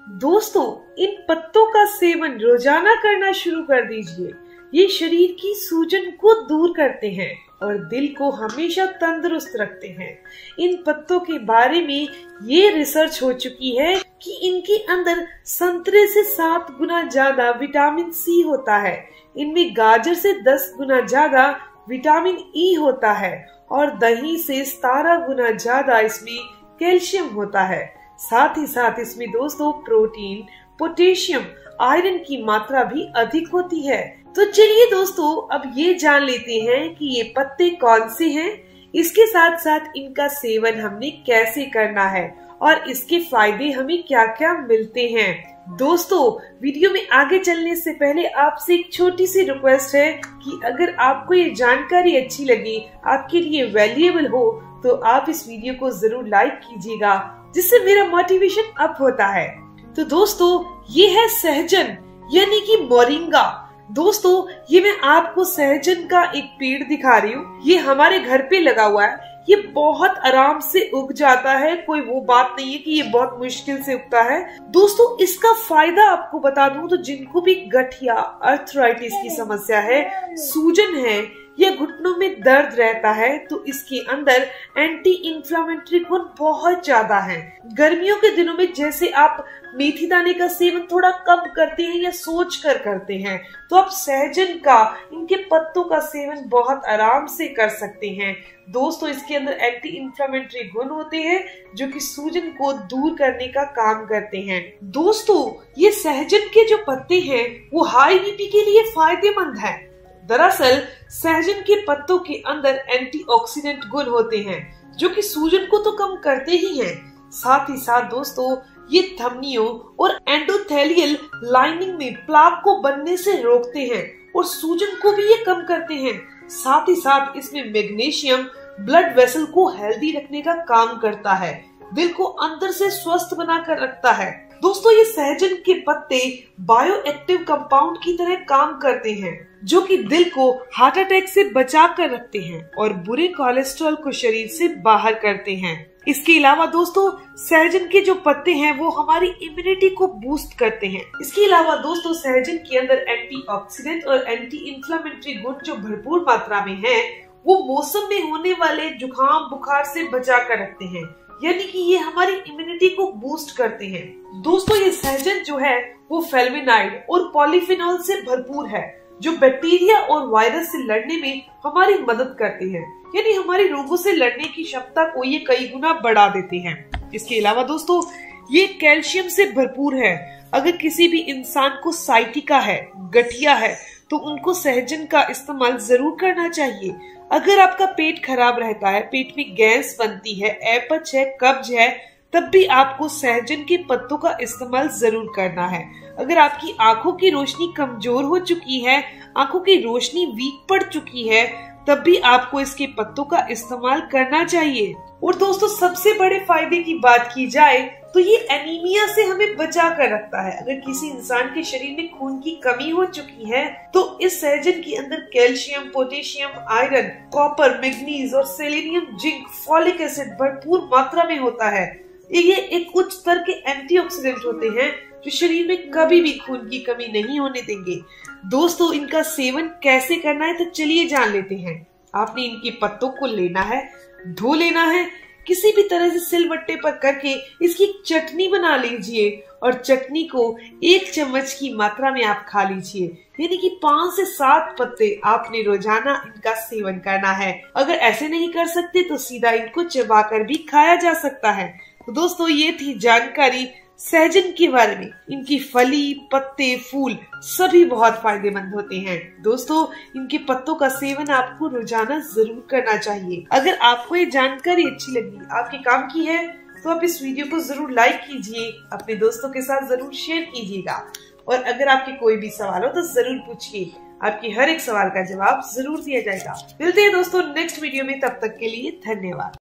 दोस्तों, इन पत्तों का सेवन रोजाना करना शुरू कर दीजिए। ये शरीर की सूजन को दूर करते हैं और दिल को हमेशा तंदुरुस्त रखते हैं। इन पत्तों के बारे में ये रिसर्च हो चुकी है कि इनके अंदर संतरे से 7 गुना ज्यादा विटामिन सी होता है। इनमें गाजर से 10 गुना ज्यादा विटामिन ई होता है और दही से 17 गुना ज्यादा इसमें कैल्शियम होता है। साथ ही साथ इसमें दोस्तों प्रोटीन, पोटेशियम, आयरन की मात्रा भी अधिक होती है। तो चलिए दोस्तों, अब ये जान लेते हैं कि ये पत्ते कौन से हैं, इसके साथ साथ इनका सेवन हमने कैसे करना है और इसके फायदे हमें क्या क्या मिलते हैं। दोस्तों, वीडियो में आगे चलने से पहले आपसे एक छोटी सी रिक्वेस्ट है कि अगर आपको ये जानकारी अच्छी लगी, आपके लिए वैल्यूएबल हो, तो आप इस वीडियो को जरूर लाइक कीजिएगा, जिससे मेरा मोटिवेशन अप होता है। तो दोस्तों, ये है सहजन यानी कि मोरिंगा। दोस्तों, ये मैं आपको सहजन का एक पेड़ दिखा रही हूँ। ये हमारे घर पे लगा हुआ है। ये बहुत आराम से उग जाता है, कोई वो बात नहीं है कि ये बहुत मुश्किल से उगता है। दोस्तों, इसका फायदा आपको बता दूं तो जिनको भी गठिया, अर्थराइटिस की समस्या है, सूजन है या घुटनों में दर्द रहता है, तो इसके अंदर एंटी इंफ्लेमेटरी गुण बहुत ज्यादा है। गर्मियों के दिनों में जैसे आप मेथी दाने का सेवन थोड़ा कम करते हैं या सोच कर करते हैं, तो आप सहजन का, इनके पत्तों का सेवन बहुत आराम से कर सकते हैं। दोस्तों, इसके अंदर एंटी इंफ्लेमेटरी गुण होते हैं जो कि सूजन को दूर करने का काम करते हैं। दोस्तों, ये सहजन के जो पत्ते हैं वो हाई बीपी के लिए फायदेमंद है। दरअसल सहजन के पत्तों के अंदर एंटीऑक्सीडेंट गुण होते हैं जो कि सूजन को तो कम करते ही हैं। साथ ही साथ दोस्तों, ये धमनियों और एंडोथेलियल लाइनिंग में प्लाक को बनने से रोकते हैं और सूजन को भी ये कम करते हैं। साथ ही साथ इसमें मैग्नीशियम ब्लड वेसल को हेल्दी रखने का काम करता है, दिल को अंदर से स्वस्थ बनाकर रखता है। दोस्तों, ये सहजन के पत्ते बायो एक्टिव कंपाउंड की तरह काम करते हैं जो कि दिल को हार्ट अटैक से बचा कर रखते हैं और बुरे कोलेस्ट्रॉल को शरीर से बाहर करते हैं। इसके अलावा दोस्तों, सहजन के जो पत्ते हैं वो हमारी इम्यूनिटी को बूस्ट करते हैं। इसके अलावा दोस्तों, सहजन के अंदर एंटीऑक्सीडेंट और एंटी इंफ्लेमेटरी गुण जो भरपूर मात्रा में है, वो मौसम में होने वाले जुकाम बुखार से बचा कर रखते हैं, यानी कि ये हमारी इम्यूनिटी को बूस्ट करते हैं। दोस्तों, ये सहजन जो है वो फ्लेवोनाइड और पॉलीफिनॉल से भरपूर है जो बैक्टीरिया और वायरस से लड़ने में हमारी मदद करते हैं, यानी हमारी रोगों से लड़ने की क्षमता को ये कई गुना बढ़ा देते हैं। इसके अलावा दोस्तों, ये कैल्शियम से भरपूर है। अगर किसी भी इंसान को साइटिका है, गठिया है, तो उनको सहजन का इस्तेमाल जरूर करना चाहिए। अगर आपका पेट खराब रहता है, पेट में गैस बनती है, अपच है, कब्ज है, तब भी आपको सहजन के पत्तों का इस्तेमाल जरूर करना है। अगर आपकी आंखों की रोशनी कमजोर हो चुकी है, आंखों की रोशनी वीक पड़ चुकी है, तब भी आपको इसके पत्तों का इस्तेमाल करना चाहिए। और दोस्तों, सबसे बड़े फायदे की बात की जाए तो ये एनीमिया से हमें बचा कर रखता है। अगर किसी इंसान के शरीर में खून की कमी हो चुकी है, तो इस सहजन के अंदर calcium, potassium, iron, copper, manganese और सेलेनियम, जिंक, फॉलिक एसिड भरपूर मात्रा में होता है। ये एक उच्च स्तर के एंटीऑक्सीडेंट होते हैं जो शरीर में कभी भी खून की कमी नहीं होने देंगे। दोस्तों, इनका सेवन कैसे करना है तो चलिए जान लेते हैं। आपने इनके पत्तों को लेना है, धो लेना है, किसी भी तरह से सिलबट्टे पर करके इसकी चटनी बना लीजिए और चटनी को 1 चम्मच की मात्रा में आप खा लीजिए, यानी कि 5 से 7 पत्ते आपने रोजाना इनका सेवन करना है। अगर ऐसे नहीं कर सकते तो सीधा इनको चबाकर भी खाया जा सकता है। तो दोस्तों, ये थी जानकारी सहजन के बारे में। इनकी फली, पत्ते, फूल सभी बहुत फायदेमंद होते हैं। दोस्तों, इनके पत्तों का सेवन आपको रोजाना जरूर करना चाहिए। अगर आपको ये जानकारी अच्छी लगी, आपके काम की है, तो आप इस वीडियो को जरूर लाइक कीजिए, अपने दोस्तों के साथ जरूर शेयर कीजिएगा और अगर आपके कोई भी सवाल हो तो जरूर पूछिए। आपके हर एक सवाल का जवाब जरूर दिया जाएगा। मिलते हैं दोस्तों नेक्स्ट वीडियो में, तब तक के लिए धन्यवाद।